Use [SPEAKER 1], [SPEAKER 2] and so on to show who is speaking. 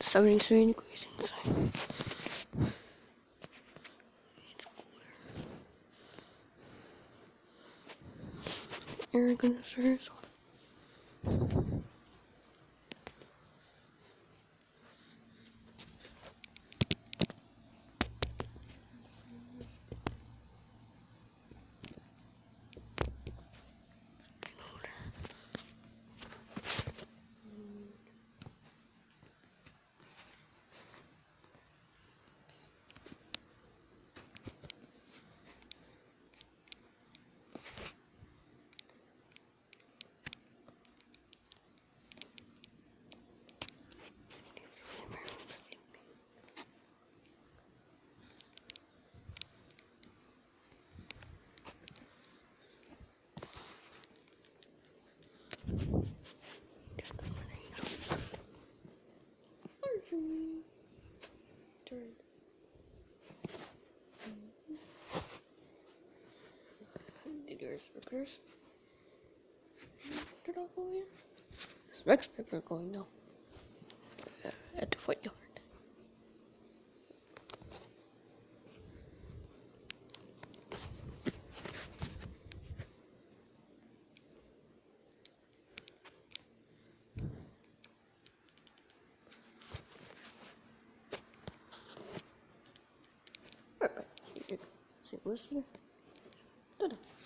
[SPEAKER 1] starting to increase inside. It's cooler. Air condensers. Did your speakers? Did all go in? Is Rex speaker going now? At the foot yard. Alright, see, listener.